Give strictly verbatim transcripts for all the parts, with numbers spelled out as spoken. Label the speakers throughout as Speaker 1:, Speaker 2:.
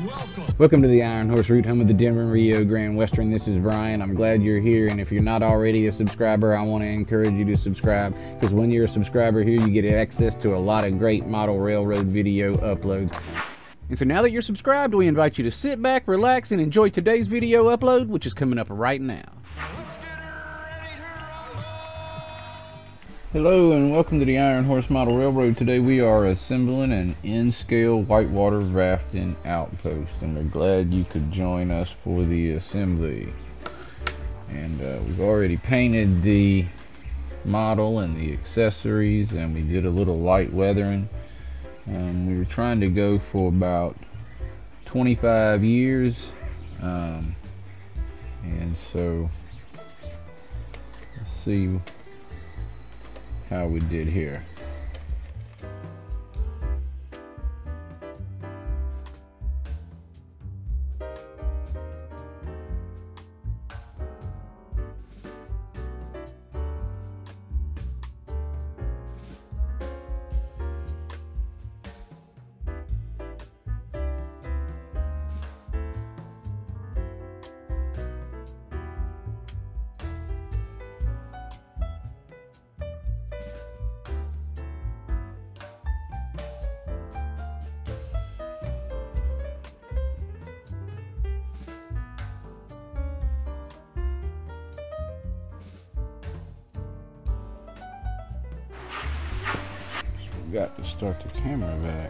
Speaker 1: Welcome to the Iron Horse Route, home of the Denver and Rio Grand Western. This is Brian. I'm glad you're here, and if you're not already a subscriber, I want to encourage you to subscribe, because when you're a subscriber here, you get access to a lot of great model railroad video uploads. And so now that you're subscribed, we invite you to sit back, relax, and enjoy today's video upload, which is coming up right now. Hello and welcome to the Iron Horse Model Railroad. Today we are assembling an N-scale whitewater rafting outpost, and we're glad you could join us for the assembly. And uh, we've already painted the model and the accessories, and we did a little light weathering. Um, we were trying to go for about twenty-five years, um, and so let's see how we did here. Got to start the camera back.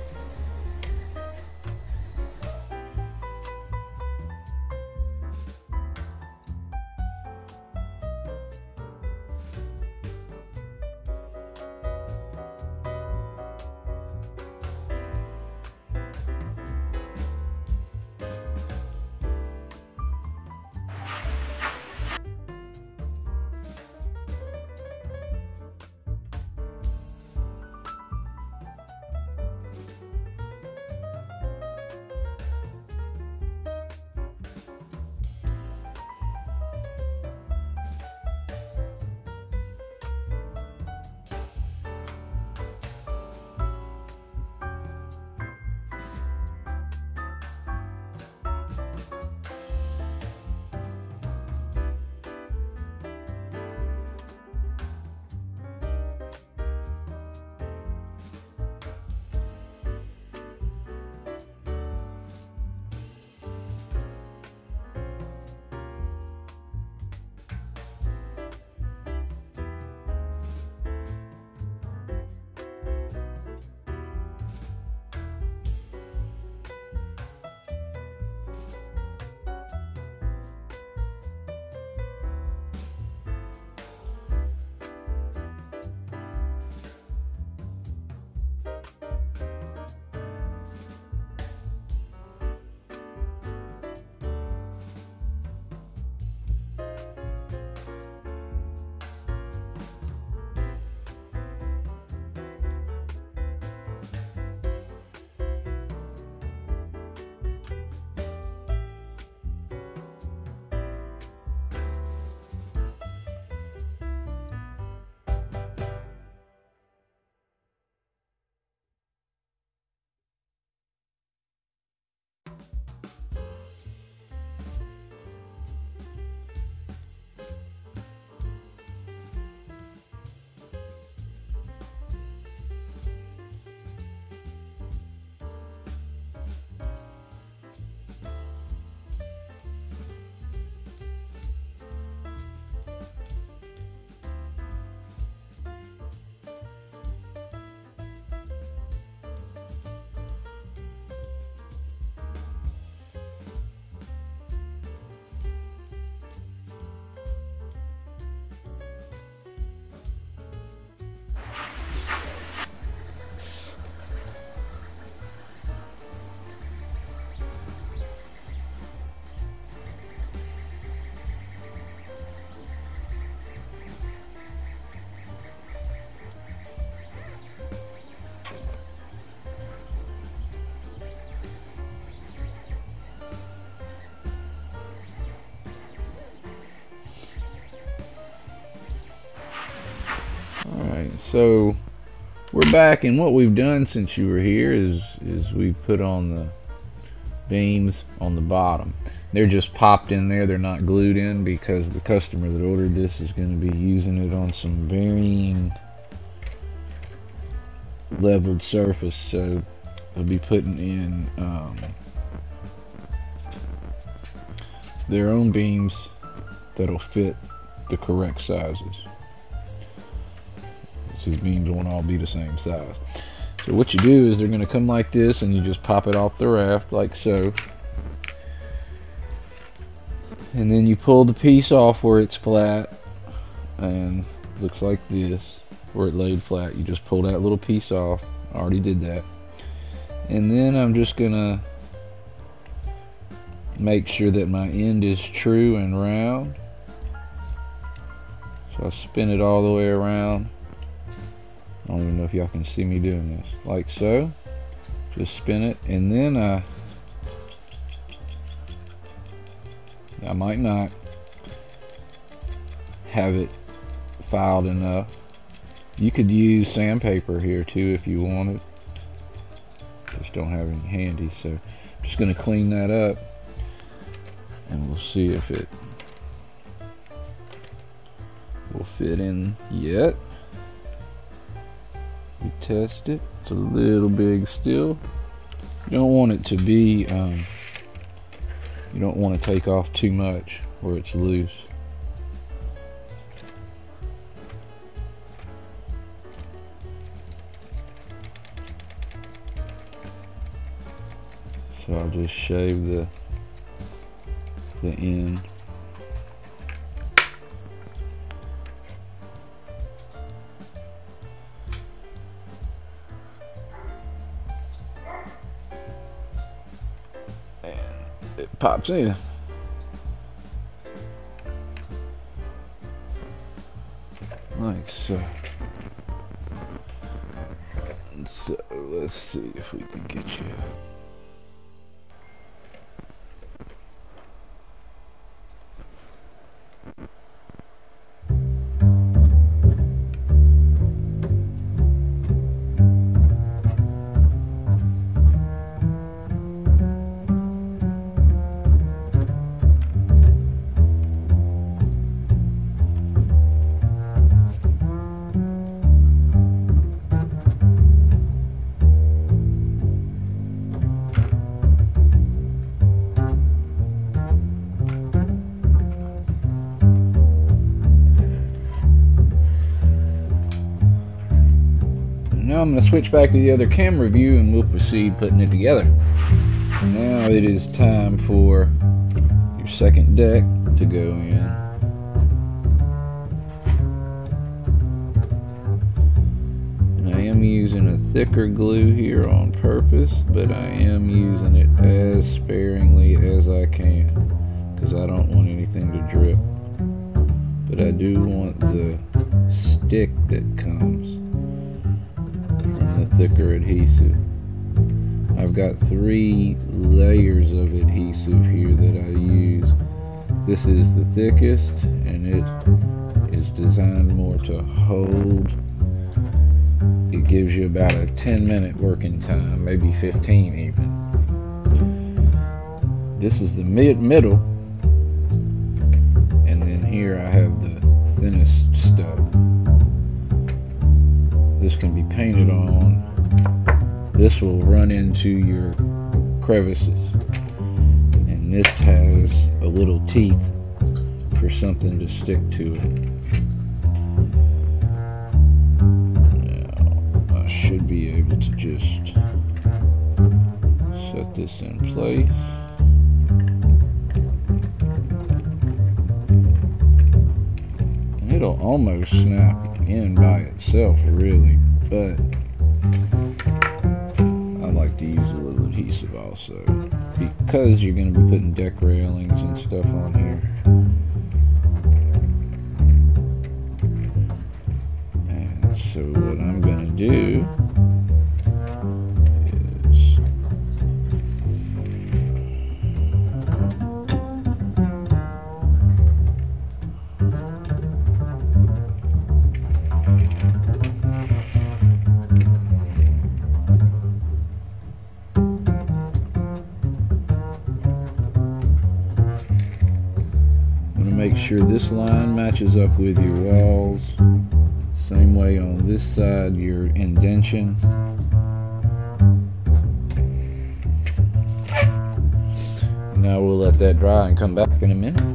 Speaker 1: So we're back, and what we've done since you were here is is we've put on the beams on the bottom. They're just popped in there, they're not glued in, because the customer that ordered this is going to be using it on some varying leveled surface, so they'll be putting in um, their own beams that'll fit the correct sizes. These beams won't all be the same size. So what you do is they're going to come like this, and you just pop it off the raft like so, and then you pull the piece off where it's flat, and looks like this, where it laid flat. You just pull that little piece off. I already did that. And then I'm just gonna make sure that my end is true and round. So I spin it all the way around. I don't even know if y'all can see me doing this. Like so. Just spin it, and then I I might not have it filed enough. You could use sandpaper here too if you wanted. Just don't have any handy, so I'm just going to clean that up, and we'll see if it will fit in yet. We test it. It's a little big still. You don't want it to be um, you don't want to take off too much where it's loose. So I'll just shave the the end. And it pops in. Like so. So let's see if we can get you. Now I'm going to switch back to the other camera view, and we'll proceed putting it together. Now it is time for your second deck to go in. And I am using a thicker glue here on purpose, but I am using it as sparingly as I can, because I don't want anything to drip. But I do want the stick that comes from the thicker adhesive. I've got three layers of adhesive here that I use. This is the thickest, and it is designed more to hold. It gives you about a ten minute working time, maybe fifteen even. This is the mid middle, and then here I have the thinnest stuff. This can be painted on. This will run into your crevices, and this has a little teeth for something to stick to it. Now, I should be able to just set this in place. And it'll almost snap in by itself, really, but I like to use a little adhesive also, because you're going to be putting deck railings and stuff on here. And so what I'm going to do make sure this line matches up with your walls. Same way on this side, your indentation. Now we'll let that dry and come back in a minute.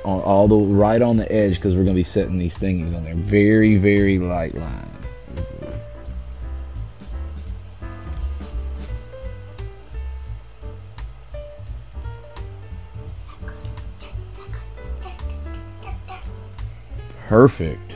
Speaker 1: on all the right on the edge, because we're going to be setting these thingies on there. Very, very light line. Perfect.